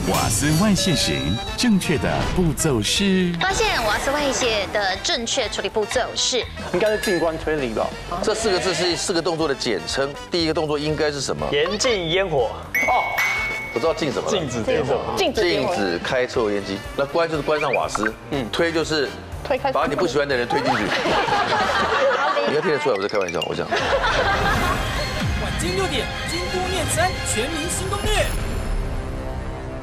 瓦斯外泄时，正确的步骤是？ 发现瓦斯外泄的正确处理步骤是？ 应该是静观推理吧？ 这4个字是4个动作的简称。第一个动作应该是什么？ 严禁烟火。 不知道禁什么了？ 禁止烟火。 禁止开抽油烟机。那关就是关上瓦斯，推就是推开， 把你不喜欢的人推进去。你应该听得出来我在开玩笑，我讲。 晚间6点，京都念3全民新攻略。